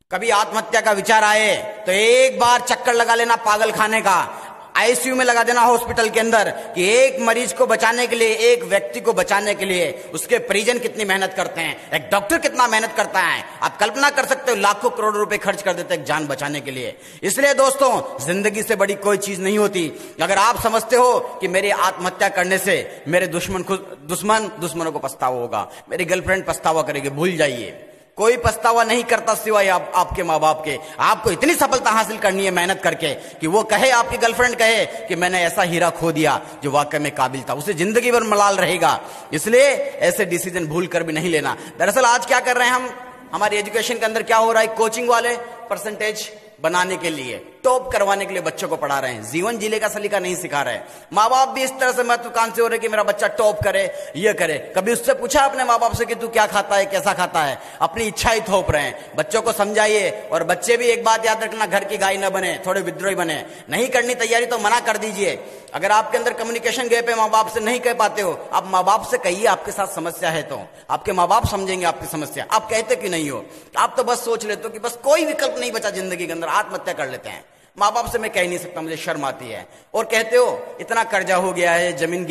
कभी आत्महत्या का विचार आए तो एक बार चक्कर लगा लेना पागल खाने का, आईसीयू में लगा देना हॉस्पिटल के अंदर, कि एक मरीज को बचाने के लिए, एक व्यक्ति को बचाने के लिए उसके परिजन कितनी मेहनत करते हैं, एक डॉक्टर कितना मेहनत करता है। आप कल्पना कर सकते हो, लाखों करोड़ों रुपए खर्च कर देते हैं एक जान बचाने के लिए। इसलिए दोस्तों, जिंदगी से बड़ी कोई चीज नहीं होती। अगर आप समझते हो कि मेरी आत्महत्या करने से मेरे दुश्मनों को पछतावा होगा, मेरी गर्लफ्रेंड पछतावा करेगी, भूल जाइए। कोई पछतावा नहीं करता सिवाय आपके माँ बाप के। आपको इतनी सफलता हासिल करनी है मेहनत करके कि वो कहे, आपकी गर्लफ्रेंड कहे कि मैंने ऐसा हीरा खो दिया जो वाकई में काबिल था, उसे जिंदगी भर मलाल रहेगा। इसलिए ऐसे डिसीजन भूल कर भी नहीं लेना। दरअसल आज क्या कर रहे हैं हम, हमारी एजुकेशन के अंदर क्या हो रहा है, कोचिंग वाले परसेंटेज बनाने के लिए, टॉप करवाने के लिए बच्चों को पढ़ा रहे हैं, जीवन जीने का सलीका नहीं सिखा रहे। माँ बाप भी इस तरह से महत्वाकांक्षी हो रहे कि मेरा बच्चा टॉप करे, ये करे। कभी उससे पूछा अपने माँ बाप से कि तू क्या खाता है, कैसा खाता है? अपनी इच्छा ही थोप रहे हैं। बच्चों को समझाइए, और बच्चे भी एक बात याद रखना, घर की गाय न बने, थोड़े विद्रोही बने। नहीं करनी तैयारी तो मना कर दीजिए। अगर आपके अंदर कम्युनिकेशन गैप है, माँ बाप से नहीं कह पाते हो, आप माँ बाप से कहिए आपके साथ समस्या है, तो आपके माँ बाप समझेंगे आपकी समस्या। आप कहते क्यों नहीं हो? आप तो बस सोच लेते हो कि बस कोई विकल्प नहीं बचा जिंदगी के अंदर, आत्महत्या कर लेते हैं। माँ बाप से मैं कह नहीं सकता, मुझे शर्म आती है। और कहते हो इतना कर्जा हो गया है, जमीन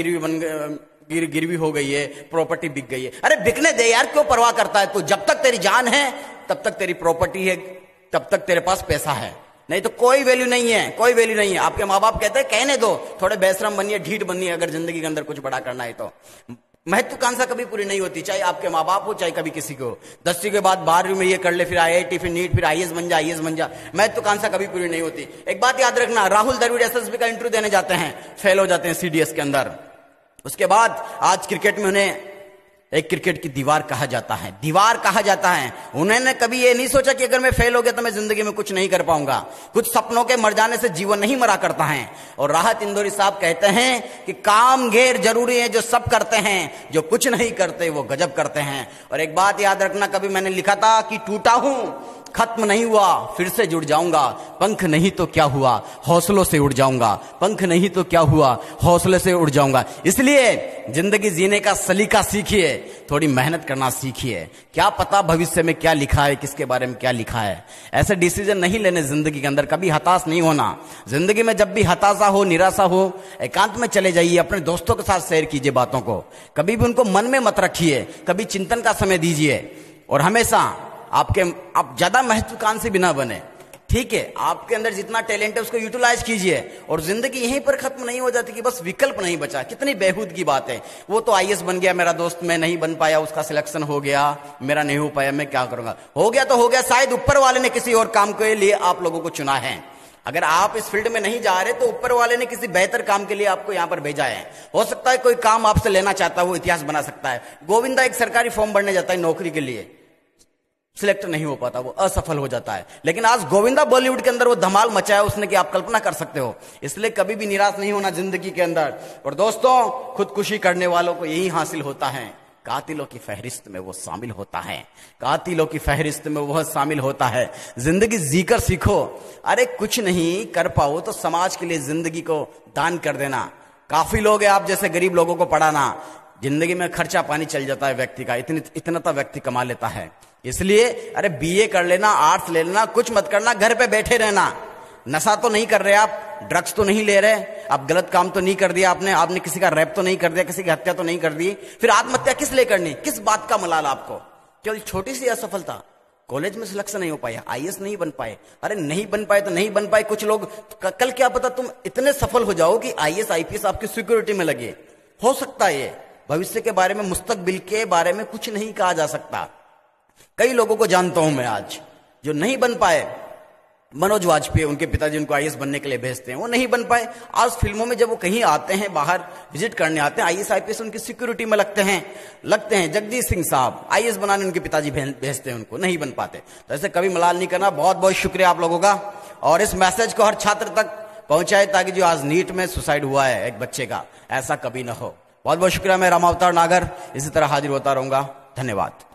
गिरवी हो गई है, प्रॉपर्टी बिक गई है। अरे बिकने दे यार, क्यों परवाह करता है तू? जब तक तेरी जान है तब तक तेरी प्रॉपर्टी है, तब तक तेरे पास पैसा है, नहीं तो कोई वैल्यू नहीं है, कोई वैल्यू नहीं है। आपके माँ बाप कहते हैं कहने दो, थोड़े बेशरम बनिए, ढीठ बनिए, अगर जिंदगी के अंदर कुछ बड़ा करना है तो। महत्वाकांक्षा कभी पूरी नहीं होती, चाहे आपके माँ बाप हो, चाहे कभी किसी को। 10वीं के बाद 12वीं में ये कर ले, फिर IIT, फिर नीट, फिर IAS बन जा। महत्वाकांक्षा कभी पूरी नहीं होती। एक बात याद रखना, राहुल द्रविड़ SSB का इंटरव्यू देने जाते हैं, फेल हो जाते हैं CDS के अंदर। उसके बाद आज क्रिकेट में उन्हें एक क्रिकेट की दीवार कहा जाता है, दीवार कहा जाता है। उन्होंने कभी ये नहीं सोचा कि अगर मैं फेल हो गया तो मैं जिंदगी में कुछ नहीं कर पाऊंगा। कुछ सपनों के मर जाने से जीवन नहीं मरा करता है। और राहत इंदौरी साहब कहते हैं कि काम गैर जरूरी है, जो सब करते हैं, जो कुछ नहीं करते वो गजब करते हैं। और एक बात याद रखना, कभी मैंने लिखा था कि टूटा हूं, खत्म नहीं हुआ, फिर से जुड़ जाऊंगा। पंख नहीं तो क्या हुआ, हौसलों से उड़ जाऊंगा। पंख नहीं तो क्या हुआ, हौसले से उड़ जाऊंगा। इसलिए जिंदगी जीने का सलीका सीखिए, थोड़ी मेहनत करना सीखिए। क्या पता भविष्य में क्या लिखा है, किसके बारे में क्या लिखा है। ऐसे डिसीजन नहीं लेने जिंदगी के अंदर, कभी हताश नहीं होना। जिंदगी में जब भी हताशा हो, निराशा हो, एकांत में चले जाइए, अपने दोस्तों के साथ शेयर कीजिए बातों को। कभी भी उनको मन में मत रखिए, कभी चिंतन का समय दीजिए। और हमेशा आप ज्यादा महत्वाकांक्षी भी ना बने, ठीक है? आपके अंदर जितना टैलेंट है उसको यूटिलाइज कीजिए। और जिंदगी यहीं पर खत्म नहीं हो जाती कि बस विकल्प नहीं बचा। कितनी बेहूद की बात है, वो तो IAS बन गया मेरा दोस्त, मैं नहीं बन पाया, उसका सिलेक्शन हो गया, मेरा नहीं हो पाया, मैं क्या करूंगा? हो गया तो हो गया, शायद ऊपर वाले ने किसी और काम के लिए आप लोगों को चुना है। अगर आप इस फील्ड में नहीं जा रहे तो ऊपर वाले ने किसी बेहतर काम के लिए आपको यहां पर भेजा है। हो सकता है कोई काम आपसे लेना चाहता है, वो इतिहास बना सकता है। गोविंदा एक सरकारी फॉर्म भरने जाता है नौकरी के लिए, सिलेक्ट नहीं हो पाता, वो असफल हो जाता है। लेकिन आज गोविंदा बॉलीवुड के अंदर वो धमाल मचाया उसने कि आप कल्पना कर सकते हो। इसलिए कभी भी निराश नहीं होना जिंदगी के अंदर। और दोस्तों, खुदकुशी करने वालों को यही हासिल होता है, कातिलों की फहरिस्त में वो शामिल होता है, कातिलों की फहरिस्त में वह शामिल होता है। जिंदगी जीकर सीखो। अरे कुछ नहीं कर पाओ तो समाज के लिए जिंदगी को दान कर देना। काफी लोग हैं आप जैसे गरीब लोगों को पढ़ाना, जिंदगी में खर्चा पानी चल जाता है व्यक्ति का, इतना तो व्यक्ति कमा लेता है। इसलिए अरे BA कर लेना, आर्ट्स ले लेना, कुछ मत करना, घर पे बैठे रहना। नशा तो नहीं कर रहे आप, ड्रग्स तो नहीं ले रहे आप, गलत काम तो नहीं कर दिया आपने किसी का रेप तो नहीं कर दिया, किसी की हत्या तो नहीं कर दी। फिर आत्महत्या किस लिए करनी, किस बात का मलाल आपको? केवल छोटी सी असफलता, कॉलेज में सिलेक्शन नहीं हो पाया, IAS नहीं बन पाए। अरे नहीं बन पाए तो नहीं बन पाए। कुछ लोग कल क्या पता तुम इतने सफल हो जाओ कि IAS IPS आपकी सिक्योरिटी में लगे। हो सकता है ये, भविष्य के बारे में, मुस्तकबिल के बारे में कुछ नहीं कहा जा सकता। कई लोगों को जानता हूं मैं आज जो नहीं बन पाए। मनोज वाजपेयी, उनके पिताजी उनको IAS बनने के लिए भेजते हैं, वो नहीं बन पाए। आज फिल्मों में जब वो कहीं आते हैं, बाहर विजिट करने आते हैं, IAS IPS उनकी सिक्योरिटी में लगते हैं। जगदीश सिंह साहब IAS बनाने उनके पिताजी भेजते हैं उनको, नहीं बन पाते। तो ऐसे कभी मलाल नहीं करना। बहुत बहुत शुक्रिया आप लोगों का। और इस मैसेज को हर छात्र तक पहुंचाए ताकि जो आज नीट में सुसाइड हुआ है एक बच्चे का, ऐसा कभी ना हो। बहुत बहुत शुक्रिया। मैं रामावतार नागर इसी तरह हाजिर होता रहूंगा। धन्यवाद।